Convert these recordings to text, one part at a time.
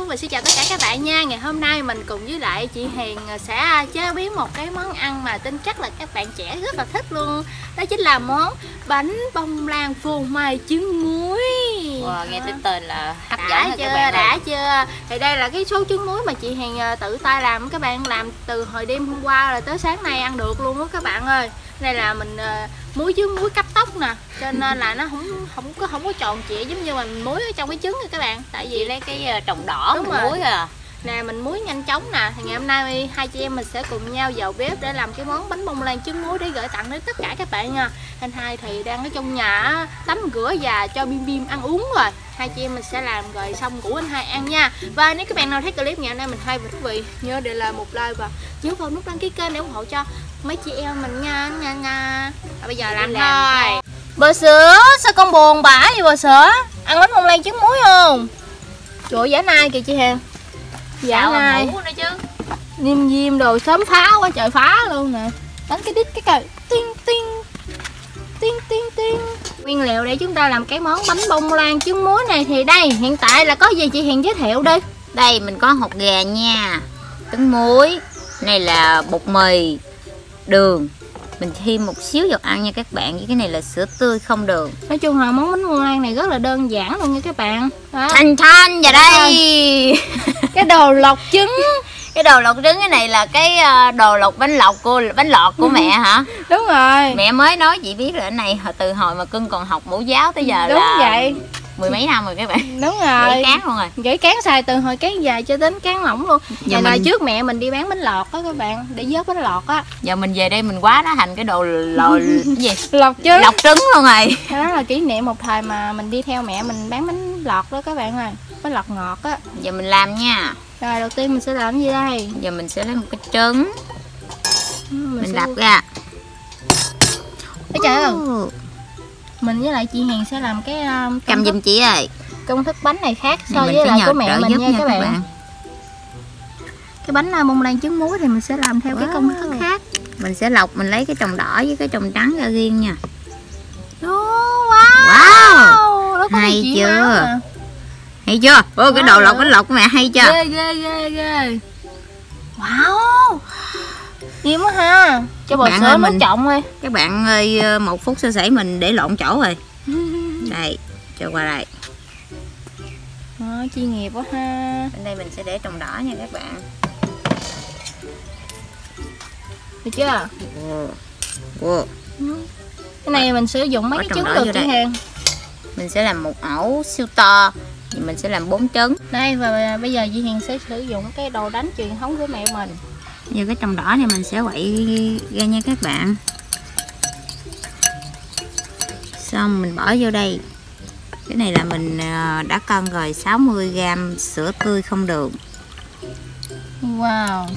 và xin chào tất cả các bạn nha. Ngày hôm nay mình cùng với lại chị Hiền sẽ chế biến một cái món ăn mà tin chắc là các bạn trẻ rất là thích luôn. Đó chính là món bánh bông lan phô mai trứng muối. Wow, nghe tên là hấp dẫn đã rồi chưa, các bạn đã chưa? Thì đây là cái số trứng muối mà chị Hiền tự tay làm. Các bạn làm từ hồi đêm hôm qua rồi tới sáng nay ăn được luôn đó các bạn ơi. Đây là mình muối trứng muối cấp tốc nè, cho nên là nó không có tròn trịa giống như mình muối ở trong cái trứng rồi các bạn. Tại vì lấy cái trồng đỏ đúng mình rồi. muối à. Nè mình muối nhanh chóng nè. Thì ngày hôm nay hai chị em mình sẽ cùng nhau vào bếp để làm cái món bánh bông lan trứng muối để gửi tặng đến tất cả các bạn nha. Anh hai thì đang ở trong nhà tắm rửa và cho Bim Bim ăn uống rồi. Hai chị em mình sẽ làm rồi xong rủ anh hai ăn nha. Và nếu các bạn nào thấy clip ngày hôm nay mình hay và thú vị, nhớ để lại một like và nhớ vào nút đăng ký kênh để ủng hộ cho mấy chị em mình nha. Bây giờ làm thôi. Bò sữa, sao con buồn bã vậy bò sữa? Ăn bánh bông lan trứng muối không? Trời ơi, giả nai kìa chị Hằng. Giả nai nữa chứ. Niêm diêm đồ sớm phá quá trời, phá luôn nè. Đánh cái đít cái cờ tiên tiên tiên tiên tiên. Nguyên liệu để chúng ta làm cái món bánh bông lan trứng muối này thì đây hiện tại là có gì chị Hiền giới thiệu đi. Đây mình có hột gà nha, trứng muối, này là bột mì, đường. Mình thêm một xíu dầu ăn nha các bạn. Với cái này là sữa tươi không đường. Nói chung là món bánh bông lan này rất là đơn giản luôn nha các bạn. Đó. Thanh vào đây. Cái đồ lọc trứng. Cái đồ lọc trứng, cái này là cái đồ lọc bánh lọt của mẹ hả? Đúng rồi. Mẹ mới nói chị biết rồi, cái này từ hồi mà cưng còn học mẫu giáo tới giờ đúng là vậy. Mười mấy năm rồi các bạn. Đúng rồi. Gãy cán luôn rồi. Gãy cán xài từ hồi cán dài cho đến cán mỏng luôn. Giờ là trước mẹ mình đi bán bánh lọt á các bạn, để vớt bánh lọt á. Giờ mình về đây mình quá nó thành cái đồ gì? Lọt trứng. Lọc trứng luôn rồi. Đó là kỷ niệm một thời mà mình đi theo mẹ mình bán bánh lọt đó các bạn ơi. Bánh lọt ngọt á. Giờ mình làm nha. Rồi đầu tiên mình sẽ làm gì đây? Giờ mình sẽ lấy một cái trứng. Mình đập ra. Ê trời ơi. Mình với lại chị Hiền sẽ làm cái cầm giùm chị ơi. Công thức bánh này khác so với lại của mẹ mình nha các bạn. Cái bánh bông lan trứng muối thì mình sẽ làm theo cái công thức khác. Mình sẽ lọc, mình lấy cái trồng đỏ với cái trồng trắng ra riêng nha. Wow. Hay chưa? Hay chưa? Ô, cái đồ lọc bánh lọc của mẹ hay chưa? Ghê. Wow. Nhiều quá ha. Cho bò sữa nước trọng ơi. Các bạn ơi, 1 phút sơ sẩy mình để lộn chỗ rồi. Đây, cho qua đây. Chuyên nghiệp quá ha. Bên đây mình sẽ để trồng đỏ nha các bạn. Được chưa? Wow. Cái này mình sử dụng mấy cái trứng được chị Hằng. Mình sẽ làm một ổ siêu to. Thì mình sẽ làm 4 trứng. Đây và bây giờ chị Hiền sẽ sử dụng cái đồ đánh truyền thống của mẹ mình. Như cái trồng đỏ này mình sẽ quậy ra nha các bạn. Xong mình bỏ vô đây. Cái này là mình đã cân rồi, 60g sữa tươi không đường. Wow.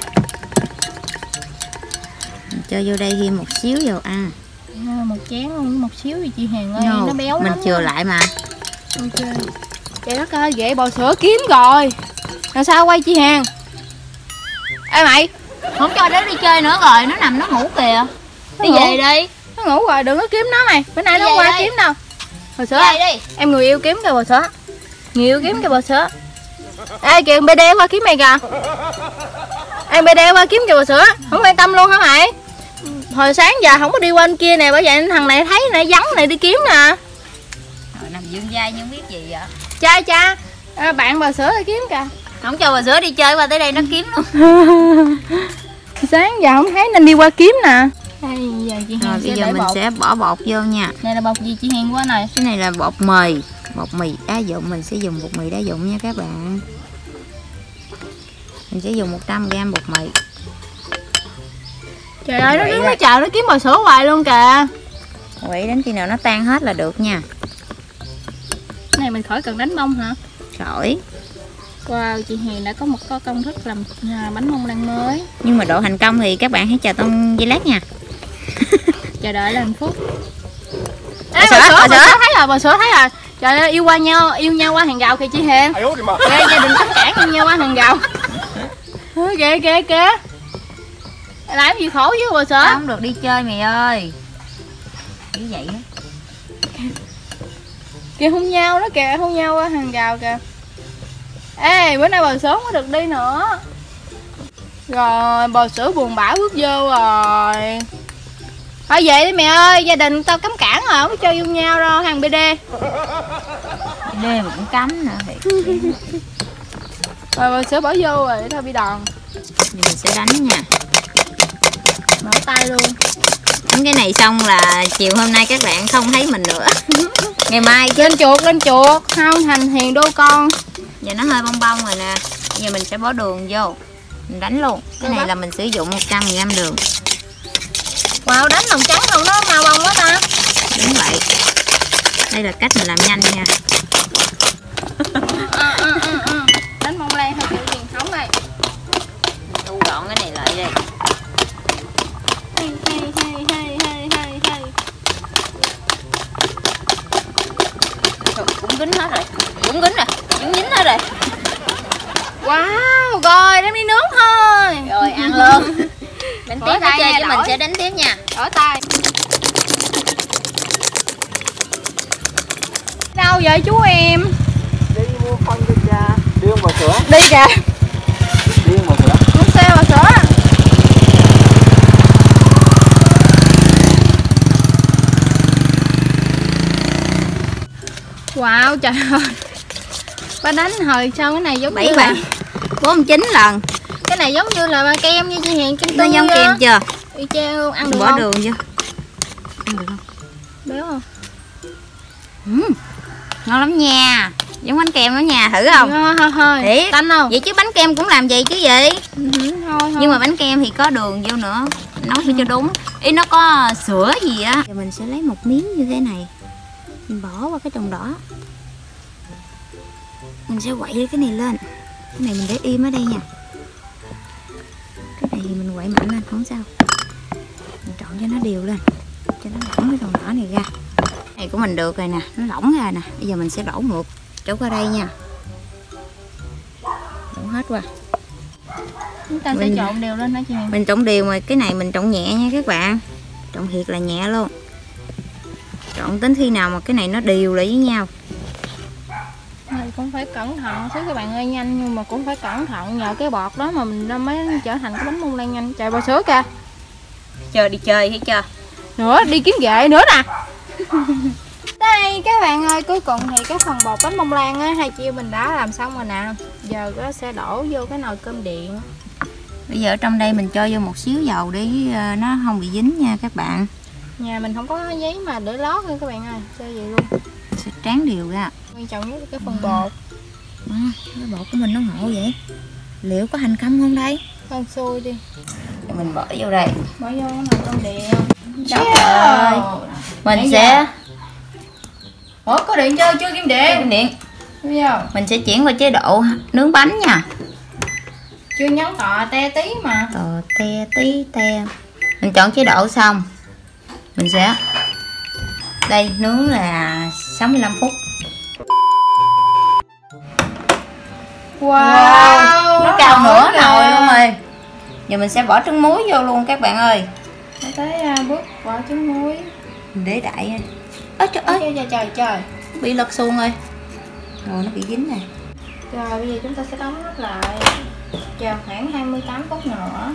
Mình cho vô đây thêm một xíu dầu ăn. Một chén luôn, một xíu thì chị Hiền ơi, nó béo mình lắm. Mình chừa lại mà. Ok. Trời đất ơi, ghệ bò sữa kiếm rồi. Làm sao quay chị Hiền? Ê mày, không cho nó đi chơi nữa rồi, nó nằm nó ngủ kìa. Đi về đi. Nó ngủ rồi, đừng có kiếm nó mày. Bữa nay nó không qua kiếm đâu. Bò sữa. Đi. Em người yêu kiếm kìa bò sữa. Người yêu kiếm kìa bò sữa. Ê kìa, BD qua kiếm mày kìa. Em BD qua kiếm kìa bò sữa. Không quan tâm luôn hả mày? Hồi sáng giờ không có đi qua bên kia nè, bởi vậy thằng này thấy này vắng này đi kiếm nè. Rồi nằm dương dai nhưng biết gì Cha vậy? bạn bò sữa đi kiếm kìa. Không cho bò sữa đi chơi, qua tới đây nó kiếm luôn. Sáng giờ không thấy nên đi qua kiếm nè. Đây, giờ chị Hiền rồi bây giờ mình sẽ bỏ bột vô nha. Này là bột gì chị Hiền qua này? Cái này là bột mì. Bột mì đá dụng, mình sẽ dùng bột mì đá dụng nha các bạn. Mình sẽ dùng 100g bột mì. Trời ơi, nó đứng nó chờ nó kiếm bò sữa hoài luôn kìa. Quậy đến khi nào nó tan hết là được nha. Cái này mình khỏi cần đánh bông hả? Khỏi. Wow, chị Hiền đã có một công thức làm bánh bông lan mới. Nhưng mà độ thành công thì các bạn hãy chờ trong giây lát nha. Chờ đợi là 1 phút. Ê, bò sữa thấy rồi, bò sữa thấy rồi. Trời ơi, yêu nhau qua hàng rào kìa chị Hiền. Ghê, gia đình tất cả yêu nhau qua hàng rào. Ghê. Làm gì khổ với bò sữa? Không được đi chơi mày ơi. Như vậy á. Kìa hôn nhau đó kìa, hôn nhau qua hàng rào kìa. Ê, bữa nay bò sữa mới được đi nữa. Rồi, bò sữa buồn bã bước vô rồi. Thôi vậy đi mẹ ơi, gia đình tao cấm cản rồi, không có chơi vô nhau đâu, hàng BD. BD mà cũng cấm nữa thiệt. Rồi bò sữa bỏ vô rồi, thôi bị đòn. Thì mình sẽ đánh nha. Mở tay luôn. Đánh cái này xong là chiều hôm nay các bạn không thấy mình nữa. Ngày mai chứ. Lên chuột, không thành hiền đô con. Giờ nó hơi bong bong rồi nè. Giờ mình sẽ bỏ đường vô. Mình đánh luôn. Cái này là mình sử dụng 100g đường. Wow, đánh lòng trắng không nó màu bông quá ta. Đúng vậy. Đây là cách mình làm nhanh nha. Đánh bông lan theo kiểu truyền thống này. Thu gọn cái này lại đây. Hay. Cũng dính hết rồi. Cũng dính rồi. Cũng dính hết rồi. Wow, rồi đem đi nướng thôi. Rồi ăn luôn. Đánh tiếp tay chơi nha, chứ mình sẽ đánh tiếp nha. Đổi tay. Đâu vậy chú em? Đi mua phân cho cha. Đi uống bò sữa. Đi kìa. Đi uống bò sữa. Uống xe bò sữa. Wow, trời ơi. Ba đánh hồi sao cái này giống 7 như bạn. 49 lần. Cái này giống như là kem như chị Hiền kem Nó tươi. giống kem chưa? Y chang luôn, ăn được Bỏ không? đường vô. Ăn được không? Béo không? Ngon lắm nha. Giống bánh kem đó nha, thử không? Thôi. Thiệt. Tanh không? Vậy chứ bánh kem cũng làm vậy chứ gì? Thôi. Nhưng mà bánh kem thì có đường vô nữa. Nấu sao cho đúng. Ý nó có sữa gì á. Giờ mình sẽ lấy một miếng như thế này. Mình bỏ qua cái trồng đỏ. Mình sẽ quậy cái này lên. Cái này mình để im ở đây nha. Cái này thì mình quậy mạnh lên, không sao. Mình trộn cho nó đều lên. Cho nó lỏng cái trồng đỏ này ra. Cái này của mình được rồi nè, nó lỏng ra nè. Bây giờ mình sẽ đổ ngược chỗ qua đây nha. Đổ hết qua. Chúng ta sẽ trộn đều lên hả chị Hiền? Mình trộn đều mà cái này mình trộn nhẹ nha các bạn. Trộn thiệt là nhẹ luôn. Trộn đến khi nào mà cái này nó đều lại với nhau. Này cũng phải cẩn thận xíu các bạn ơi, nhanh nhưng mà cũng phải cẩn thận, nhờ cái bọt đó mà mình mới trở thành cái bánh bông lan nhanh. Trời bò sữa kìa. Chờ đi chơi thấy chưa? Nữa đi kiếm ghệ nữa nè. Đây các bạn ơi, cuối cùng thì cái phần bột bánh bông lan á, hai chị em mình đã làm xong rồi nè. Giờ nó sẽ đổ vô cái nồi cơm điện. Bây giờ ở trong đây mình cho vô một xíu dầu để nó không bị dính nha các bạn. Nhà mình không có giấy mà để lót nha các bạn ơi, cho vậy luôn. Sẽ tráng đều ra. Quan trọng nhất là cái phần bột. Cái bột của mình nó ngộ vậy. Liệu có hành không không đây? Khoan xôi đi. Mình bỏ vô đây. Bỏ vô cái nồi cơm điện. Trời ơi. Mình sẽ Ủa có điện chưa? Chưa kim điện. điện. Bây giờ Mình sẽ chuyển qua chế độ nướng bánh nha. chưa nhấn tọ te tí mà. Tò te tí te. Mình chọn chế độ xong mình sẽ đây nướng là 65 phút. Wow, Nó cao nửa nồi luôn rồi. Giờ mình sẽ bỏ trứng muối vô luôn các bạn ơi. Tới bước bỏ trứng muối. Mình để đại nha. Ôi trời ơi, Trời. bị lật xuông rồi. Rồi nó bị dính này. Rồi bây giờ chúng ta sẽ đóng nắp lại. Chờ khoảng 28 phút nữa.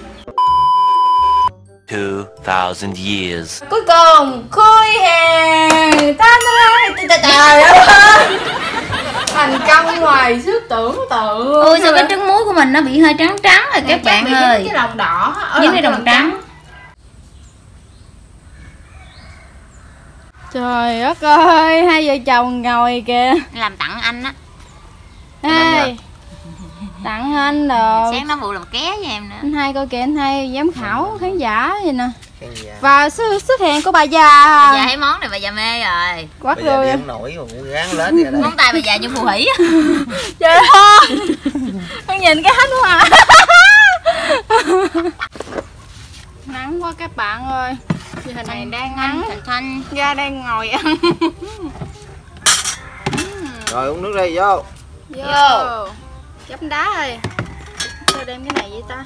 2,000 years. Cuối cùng khui hàng. Trời ơi. Thành công ngoài sức tưởng tượng. Ôi sao cái trứng muối của mình nó bị hơi trắng trắng rồi các bạn ơi. Cái đồng đỏ Với cái đồng trắng. Trời đất ơi, hai vợ chồng ngồi kìa. Làm tặng anh á. Ê, tặng anh rồi. Sáng nó vụ làm ké với em nữa. Anh hai coi kìa, anh hai giám khảo khán giả gì nè. Và xuất hiện của bà già. Bà già thấy món này bà già mê rồi. Quát Bây giờ rồi. đi không nổi mà muốn gán lên ra đây. Móng tay bà già như phù thủy á. Trời ơi. Con nhìn cái hết quá à. Nắng quá các bạn ơi. Chị Hình này đang ăn Thanh ra đang ngồi ăn. Rồi uống nước đây vô. Vô. Chấm đá ơi. Sao đem cái này vậy ta?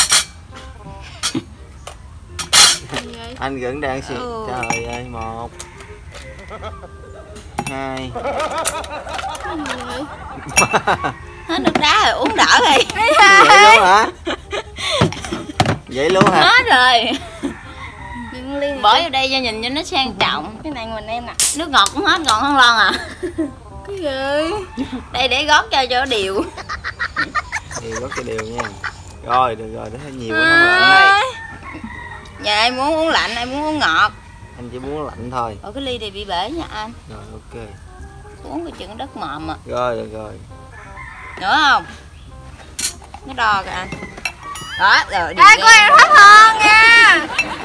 Anh vẫn đang xịt. Trời ơi, 1 2 Cái gì vậy? Hết nước đá rồi, uống đỡ đi. Vậy luôn hả? Vậy luôn hả? Hết rồi. Ly Bỏ vô đây cho nhìn cho nó sang trọng. cái này mình em nè. Nước ngọt cũng hết còn không lon à. Cái gì? Đây để gót cho nó đều. Thì gót cho đều nha. Rồi được rồi, để nhiều quá không lạnh đây. Dạ em muốn uống lạnh, em muốn uống ngọt. Anh chỉ muốn lạnh thôi. Cái ly này bị bể nha anh. Rồi ok. Uống cái chừng đất mọm à. Rồi được rồi. Nữa không? Nó đo kìa anh. Đó, rồi. Ê, của em hết hơn nha.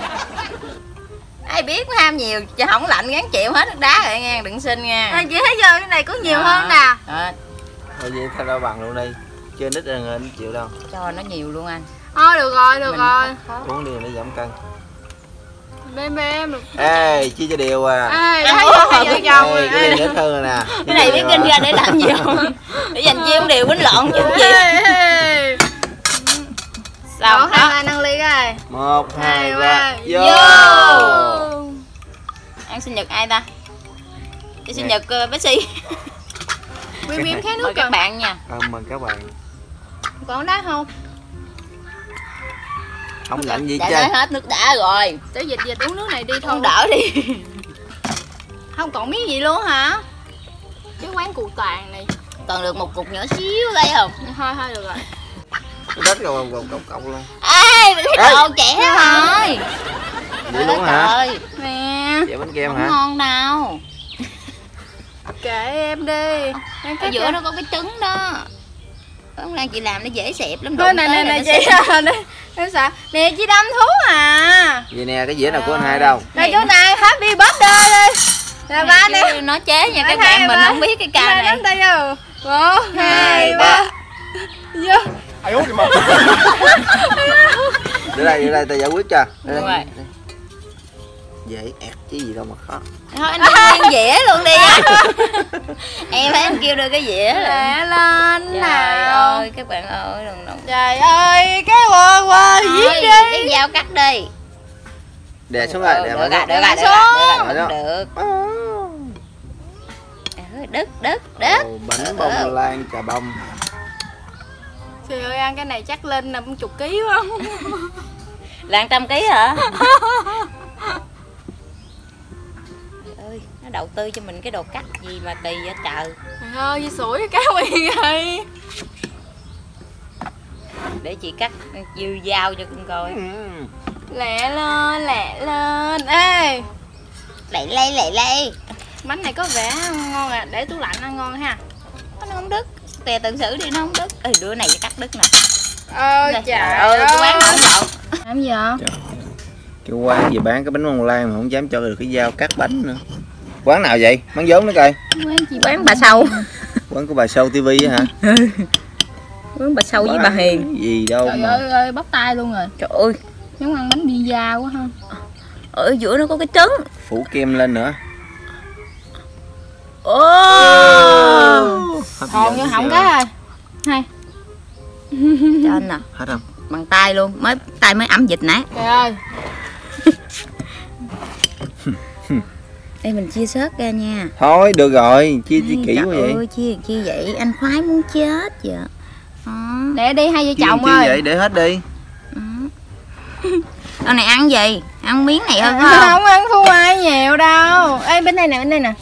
Ai biết ham nhiều, chứ không lạnh gắn chịu hết nước đá rồi nha, đừng xin nha. Ê, chị thấy giờ cái này có nhiều hơn nè. Đó, Thôi vậy thay đo bằng luôn đi. Trên ít là anh chịu đâu. cho nó nhiều luôn anh. Thôi được rồi, được rồi. Uống đi để giảm cân. Bêm được. Ê, chia cho đều à. Ê, thấy chưa, hai vợ chồng Ê, rồi. cái này ít hơn rồi nè. Cái này biết kinh ra để làm gì không? Để dành chiêu đều quýnh lộn chứ gì. Ê, Xong Rồi, hai đó. ba nâng ly coi. 1, 2, 3. ba, Vô. Ăn sinh nhật ai ta? Đi sinh nhật Betsy. Bim bim khát Mời nước các cần. bạn nha. Mời các bạn. Còn đá không? Không lạnh gì Đã chơi. nói hết nước đá rồi. Để dịch uống nước này đi thôi. Không đỡ đi. Không còn miếng gì luôn hả? Chứ quán cụ toàn này. Còn được một cục nhỏ xíu đây không? Thôi thôi được rồi. Đất rồi cọc luôn. Ê, mình thấy đồ trẻ rồi. Vậy luôn hả? Trời. Nè. Vậy bánh kem Không hả? ngon đâu. Kệ em đi. Em Ở giữa nó có cái trứng đó. Con Lan chị làm nó dễ xẹp lắm. Thôi đụng này tới này là này nó chị xẹp. em sợ. Nè chị đâm thú à. Vậy nè, cái dĩa nào của anh hai đâu? Đây chỗ này happy birthday đi. Là ba nè. Nó chế nha các Ba, bạn, mình ba. không biết cái ca này. Nắm tay vô. 1, 2, 3. Vô. Để đây tao giải quyết cho. Đây, Đúng rồi. dễ ẹt chứ gì đâu mà khó. Thôi anh đi nguyên dĩa luôn đi anh. Em thấy anh kêu đưa cái dĩa rồi. Lẹ lên Trời nào. ơi các bạn ơi, đừng. Trời ơi, cái quơ giết đi. Cái dao cắt đi. Đè xuống rồi, đè Được vào rồi, đó. được. Đứt. Ồ, bánh bông lan trà bông. Trời ơi, ăn cái này chắc lên 50 kg quá. Là 100 kg hả? Trời ơi, nó đầu tư cho mình cái đồ cắt gì mà tì vậy trời. Trời ơi, với sủi cá quyền ơi. Để chị cắt dư dao cho con coi. Lẹ lên. Ê, Lạy lay. bánh này có vẻ ngon à, để tủ lạnh ăn ngon ha. Nó không đứt. Tè tự xử đi nó không đứt. Ê, đứa này cắt đứt nè. Ôi Nè, trời ơi, ơi. cái quán hỗn lộn. Làm gì vậy? Cái quán gì bán cái bánh bông lan mà không dám cho được cái dao cắt bánh nữa. Quán nào vậy? Bán vốn nữa coi. Quán bà Sâu. Quán của bà Sâu TV á hả? Quán bà Sâu với bà Hiền. Gì đâu Trời mà. ơi, bóc tay luôn rồi. Trời ơi, Giống ăn bánh pizza quá ha. ở giữa nó có cái trứng. Phủ kem lên nữa. Còn vô hỏng cái rồi. Hai. Cho anh nè, Hết không? bằng tay luôn, tay mới ẩm dịch nãy. Trời ơi. Đây mình chia sớt ra nha. Thôi được rồi, chia kỹ quá vậy. Ơi, chia vậy anh khoái muốn chết vậy. Để đi hai vợ Chia chồng chi ơi. vậy để hết đi. Con này ăn gì? Ăn miếng này thôi Không, không? ăn phô mai nhiều đâu. Ê, bên đây nè.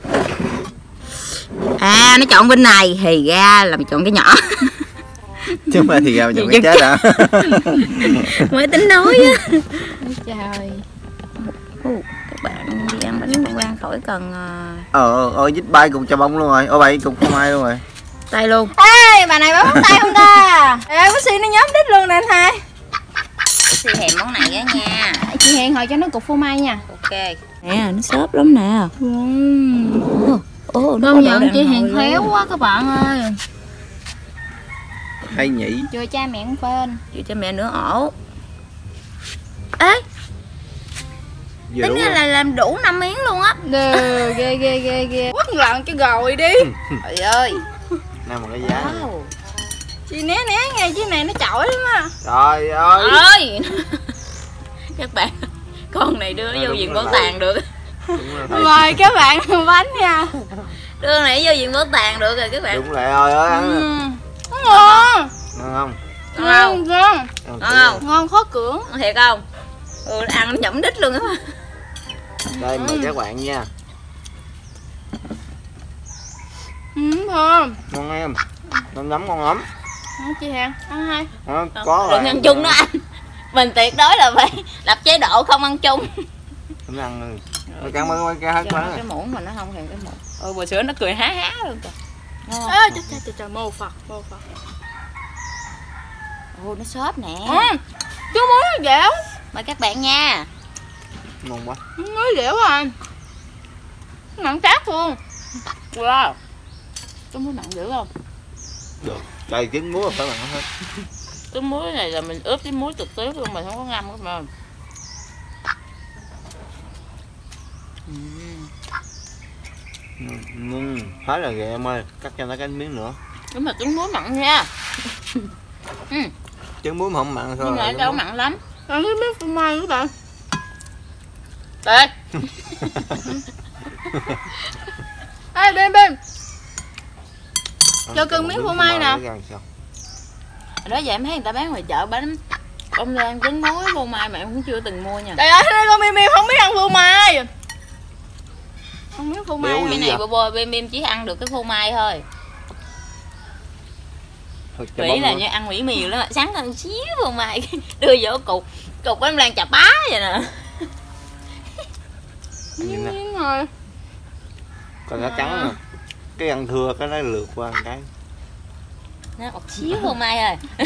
À, nó chọn bên này thì ra là mày chọn cái nhỏ. Chứ mà thì ra chọn cái chết hả? Mới tính nói á. Trời. Các bạn đi ăn bánh bông lan khỏi cần Ôi dít bay cùng trà bông luôn rồi. Ôi bay cùng phô mai luôn rồi. tay luôn. Ê, bà này bấm tay không ta? Ê, bác sĩ nó nhóm đít luôn nè anh hai. Chị thèm món này á nha. Chị hẹn hồi cho nó cục phô mai nha. Ok. Nè, nó xốp lắm nè. Công nhận chị Hiền khéo quá các bạn ơi. Hay nhỉ. Chưa cha mẹ cũng phên. Chị cho mẹ nữa ổ. Ê, Vừa tính đủ ra rồi. là làm đủ 5 miếng luôn á. Ghê. Quất lợn cái gồi đi. Trời ơi. Nào mà cái giá. Wow. Chị né nghe chứ này nó chổi lắm á. Trời ơi. Ơi. Các bạn, con này đưa nó vô đúng viện rồi. bảo tàng được. Đúng rồi thầy. Mời các bạn bánh nha. Đưa này vô viện bảo tàng được rồi các bạn. Đúng lại ơi ơi ăn. Ngon. Ngon không? Ngon không? Ngon. Ngon không? Ngon khó cưỡng. Thiệt không? Ăn nó nhẩm đít luôn á. Đây mời các bạn nha. Thơm. Ngon em. Ngon lắm, ngon lắm. Chị Hàng, ăn hai. Có đừng ăn chung đó anh. Mình tuyệt đối là phải lập chế độ không ăn chung. Không ăn rồi. Cảm ơn cái hết quá. Cái muỗng mà nó không thèm cái muỗng. Bò sữa nó cười há há luôn kìa. Ngon. Trời, mô Phật. Nó xốp nè. Chú muối nó dẻo. Mời các bạn nha. Ngon quá. Muối dẻo à. Nặng chát luôn. Wow. Chú muối nặng dữ không? Được. Trời trứng muối phải bằng hết. Cái muối này là mình ướp cái muối trực tiếp luôn, mình không có ngâm các bạn. Hết rồi kìa em ơi, cắt cho nó cái miếng nữa. Nhưng mà trứng muối mặn nha. Trứng muối mà không mặn thôi. Nhưng mà đâu mặn lắm. Ăn cái miếng phô mai các bạn. Đây. Ê bên. Cho cưng miếng phô mai nè. Đó giờ em thấy người ta bán ngoài chợ bán bông lan trứng muối phô mai mà em cũng chưa từng mua nha. Trời ơi, con Mim không biết ăn phô mai. Không biết phô mai. Cái này bò Mim chỉ ăn được cái phô mai thôi. Nghĩ là như ăn mỹ mì lắm, sáng ăn xíu phô mai đưa vô cục bánh lan chà bá vậy nè. Miếng rồi. Còn nó trắng nè. Cái ăn thưa cái nó lượt qua một cái. Nó một xíu phô mai thôi.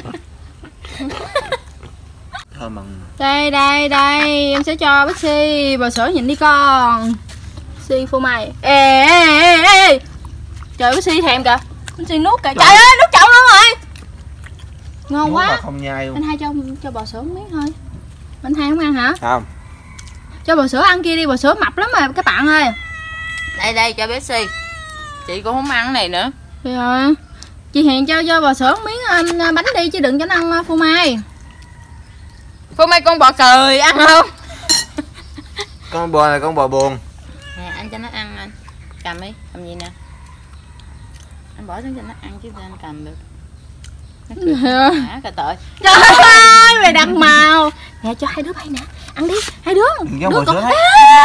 Thơm bằng. Đây, em sẽ cho Bexy bò sữa nhìn đi con. Bexy phô mai. Ê. Trời, Bexy thèm kìa. Bexy nuốt kìa. Trời ơi, nuốt trộn luôn rồi. Ngon quá. Không nhai luôn. Anh hai cho bò sữa một miếng thôi. Anh hai không ăn hả? Không. Cho bò sữa ăn kia đi, bò sữa mập lắm mà các bạn ơi. Đây cho Bexy. Chị cũng không ăn cái này nữa. Rồi. Chị Hiền cho bò sữa một miếng anh bánh đi chứ đừng cho nó ăn phô mai. Phô mai con bò cười ăn không? Con bò này con bò buồn. Nè anh cho nó ăn anh. Cầm đi, cầm gì nè. Anh bỏ xuống cho nó ăn chứ anh cầm được. Nó cười hả cà tội. Trời ơi, mày đặt màu. Nè cho hai đứa bay nè. Ăn đi, hai đứa. Đứa bò sữa thấy.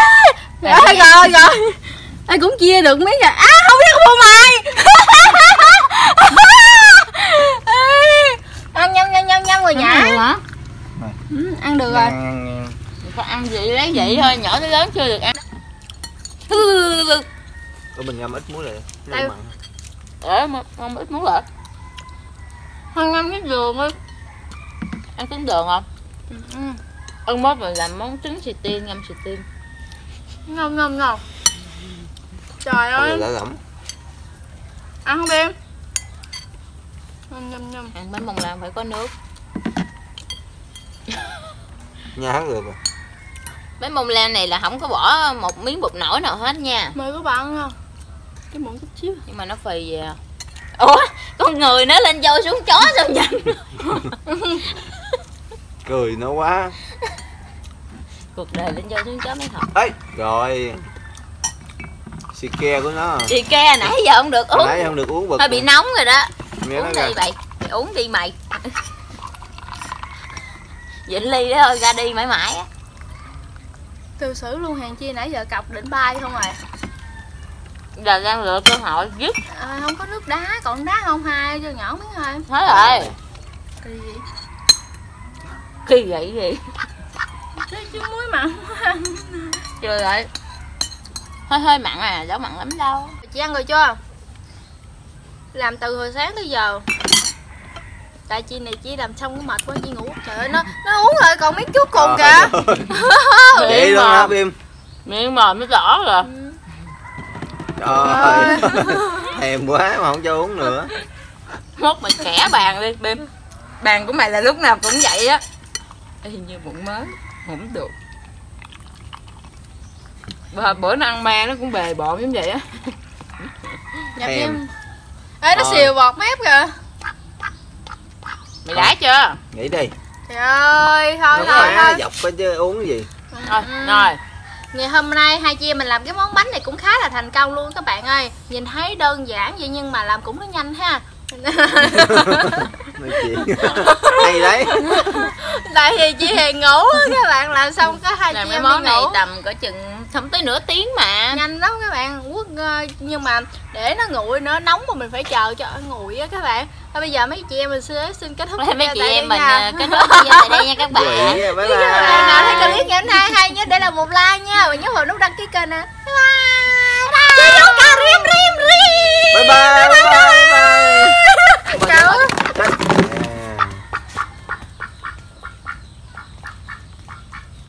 Rồi. Ai cũng chia được miếng rồi. À không biết phô mai. Ăn nhâm rồi nhả. Ăn được rồi. Có ăn gì lấy vậy thôi, nhỏ tới lớn chưa được ăn. Có mình ngâm ít muối lại. Đây. Không ít muối lại. Hơn ngâm cái đường đi. Ăn trứng đường không? Ăn mốt mình làm món trứng xì tin, ngâm xì tin. Ngon. Trời ơi. Lỡ lắm. Ăn không em? Nhâm. Ăn bánh bông lan phải có nước. Nha hết được rồi. Bánh bông lan này là không có bỏ một miếng bột nổi nào hết nha. Mời các bạn ăn không? Cái muỗng chút xíu. Nhưng mà nó phì vậy à. Ủa, con người nó lên dâu xuống chó sao nhanh. Cười nó quá. Cuộc đời lên dâu xuống chó mới thật. Ê, rồi. Xì ke của nó. Xì ke nãy giờ không được uống. Nãy không được uống bực. Hơi bị nóng rồi đó. Nghe Uống nó đi mày uống đi mày. Vịnh ly đó thôi, ra đi mãi mãi á. Từ xử luôn, hàng chi nãy giờ cọc đỉnh bay không rồi. Giờ đang lựa cơ hội dứt. Không có nước đá, còn đá không hai cho nhỏ miếng thôi. Hết rồi. Kỳ gì? Kỳ vậy gì? Chứ muối mặn quá. Chưa rồi. Hơi mặn à, đâu mặn lắm đâu. Chị ăn rồi chưa? Làm từ hồi sáng tới giờ. Tại chị này chị làm xong cũng mệt quá, chị ngủ. Trời ơi, nó uống rồi còn miếng cuối cùng kìa. Vậy luôn hả Bim? Miếng mồm nó đỏ rồi. Trời ơi. Thèm quá mà không cho uống nữa. Mốt mày kẻ bàn đi Bim. Bàn của mày là lúc nào cũng vậy á. Ê, như bụng mới không được. Bữa nó ăn ma nó cũng bề bộn giống vậy á. Nhập em. Ê, nó xìu bọt mép kìa. Mày đã chưa? Nghỉ đi. Trời ơi, thôi. Dọc có chứ uống cái gì. Rồi. Ngày hôm nay hai chị em mình làm cái món bánh này cũng khá là thành công luôn các bạn ơi. Nhìn thấy đơn giản vậy nhưng mà làm cũng nó nhanh ha. Nói chuyện hay đấy. Tại vì chị Hiền ngủ các bạn, làm xong có hai chị Làm em cái món đi này ngủ. tầm cỡ chừng không tới nửa tiếng mà. Nhanh lắm các bạn, nhưng mà để nó nguội nữa, nóng mà mình phải chờ cho nó nguội á các bạn. Thôi bây giờ mấy chị em mình xin kết thúc Mấy chị em mình kết kết thúc video tại đây nha các bạn. Bye Các bạn nào thấy bye. clip ngày hôm nay hay nhớ để lại một like nha, và nhớ vào nút đăng ký kênh nè. Bye bye.